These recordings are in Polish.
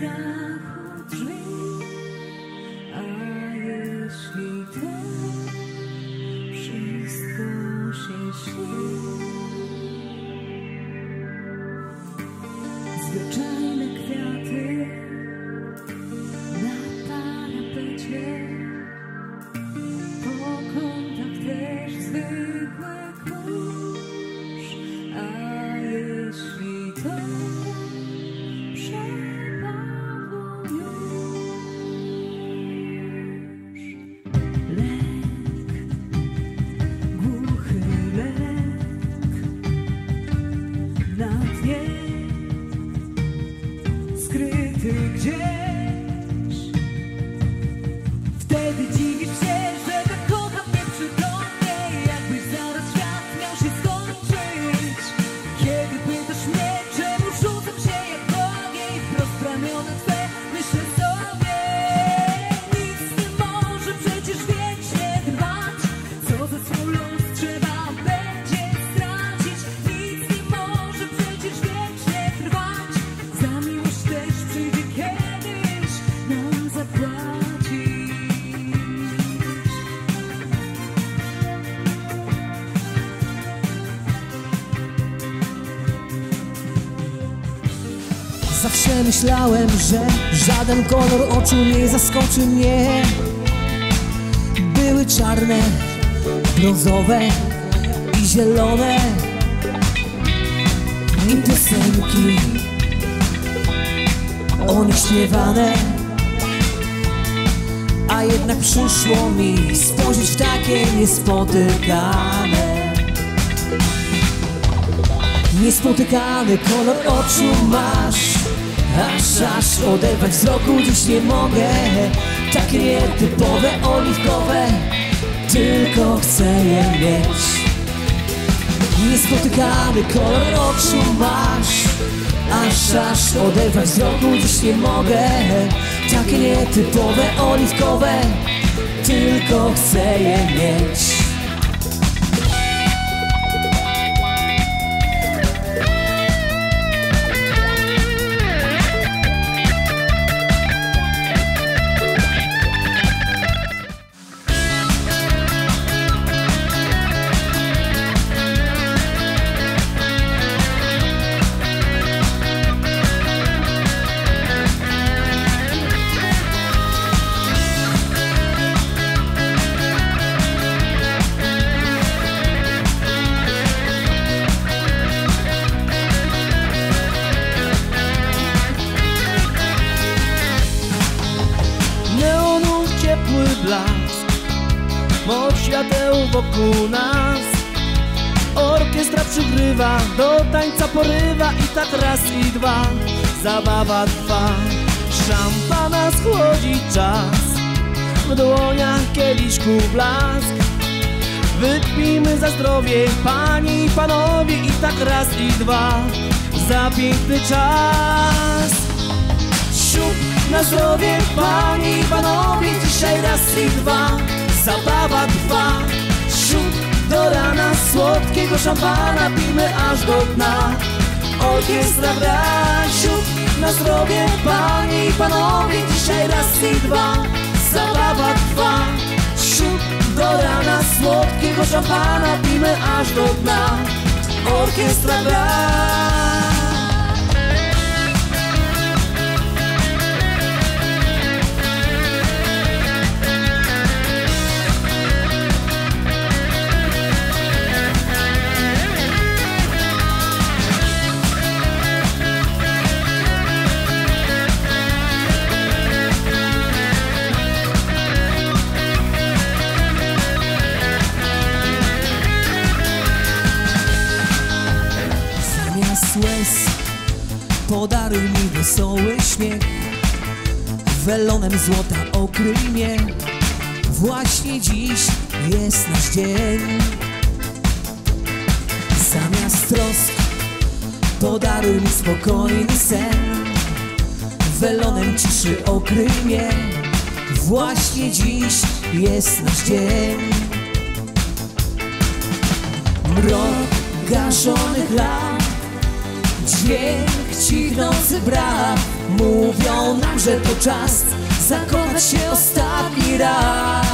strachu drzwi. A jeśli to wszystko się śni, zwyczajne kwiaty na parapecie, po kątach też zwykłe kurz. A jeśli to przepadło już, lek, głuchy lek na dnie, skryty gdzieś. Wtedy dziwisz się, że tak kocham nieprzytomnie, jakbyś zaraz świat miał się skończyć. Kiedy pytasz mnie, czemu rzucam się jak ogień, wprost w ramiona twe myślę sobie, nic nie może przecież wiecznie trwać. Co za swój los trzeba będzie stracić. Nic nie może przecież wiecznie trwać. Za miłość też przyjdzie kiedyś nam zapłacić. Zawsze myślałem, że żaden kolor oczu nie zaskoczy mnie. Były czarne, brązowe i zielone, i piosenki o nich śpiewane. A jednak przyszło mi spojrzeć w takie niespotykane. Niespotykany kolor oczu masz, aż oderwać wzroku dziś nie mogę. Takie nietypowe, oliwkowe, tylko chcę je mieć. Niespotykany kolor oczu masz, aż oderwać wzroku dziś nie mogę. Takie nietypowe, oliwkowe, tylko chcę je mieć. Ciepły blask od świateł wokół nas. Orkiestra przygrywa, do tańca porywa i tak raz i dwa. Zabawa trwa, szampana schłodzi czas. W dłoniach kieliszków blask. Wypijmy za zdrowie, panie i panowie, i tak raz i dwa. Za piękny czas. Siup na zdrowie, panie i panowie, dzisiaj raz i dwa. Zabawa trwa, siup do rana, słodkiego szampana pijmy aż do dna. Orkiestra gra, siup na zdrowie, panie i panowie, dzisiaj raz i dwa. Zabawa trwa, siup do rana, słodkiego szampana pijmy aż do dna. Orkiestra gra. Łez, podaruj mi wesoły śmiech. Welonem złota okryj mnie. Właśnie dziś jest nasz dzień. Zamiast trosk podaruj mi spokojny sen. Welonem ciszy okryj mnie. Właśnie dziś jest nasz dzień. Mrok gaszonych lamp, dźwięk cichnący braw mówią Mówią nam, że to czas zakochać się ostatni raz.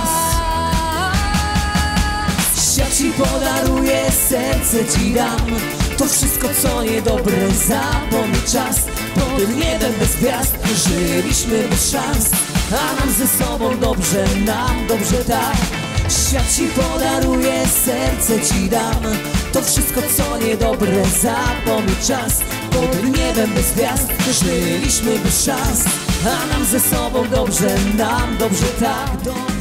Świat ci podaruje, serce ci dam. To wszystko co niedobre zapomni czas. Pod tym niebem bez gwiazd żyliśmy bez szans, a nam ze sobą dobrze, nam dobrze tak. Świat ci podaruje, serce ci dam. To wszystko co niedobre zapomni czas. Pod tym niebem bez gwiazd żyliśmy bez szans, a nam ze sobą dobrze, nam dobrze tak.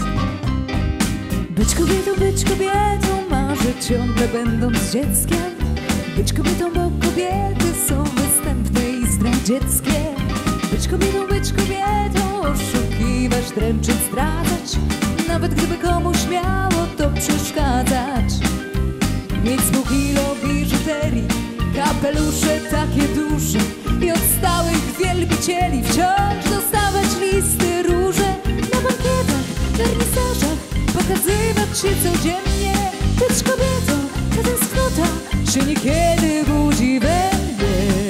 Być kobietą, marzę ciągle będąc dzieckiem. Być kobietą, bo kobiety są występne i zdradzieckie. Być kobietą, oszukiwać, dręczyć, zdradzać, nawet gdyby komuś miało to przeszkadzać. Mieć z 2 kilo biżuterii, kapelusze takie duże i od stałych wielbicieli wciąż dostawać listy róże. Na bankietach, wernisażach pokazywać się codziennie. Być kobietą, ta tęsknota się niekiedy budzi we mnie.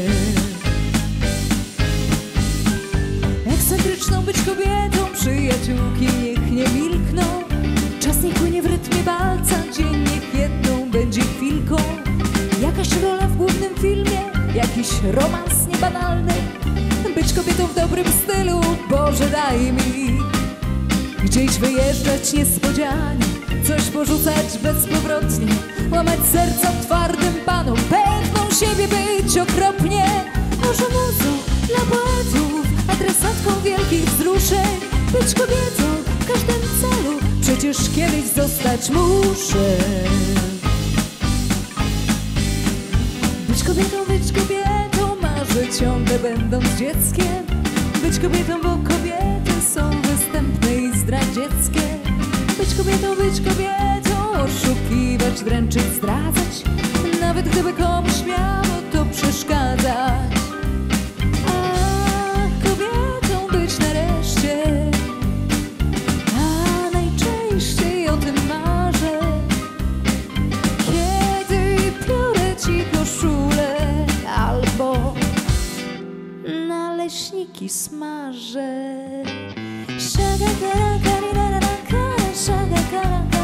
Ekscentryczną być kobietą, przyjaciółki niech nie milkną. Czas niech płynie w rytmie walca, dzień niech jedną będzie chwilką. Jakaś rola w głównym filmie, jakiś romans niebanalny. Być kobietą w dobrym stylu, Boże daj mi. Gdzieś wyjeżdżać niespodzianie, coś porzucać bezpowrotnie, łamać serca twardym panom, pewną siebie być okropnie. Może muzą dla poetów, adresatką wielkich wzruszeń. Być kobietą w każdym celu, przecież kiedyś zostać muszę. Być kobietą, marzę ciągle będąc dzieckiem. Być kobietą, bo kobiety są występne i zdradzieckie. Być kobietą, oszukiwać, dręczyć, zdradzać, nawet gdyby komuś miało to przeszkadzać. A kobietą być nareszcie, a najczęściej o tym marzę, kiedy piorę ci koszulę albo naleśniki smażę. Shaga kara kara kara kara, shaga kara.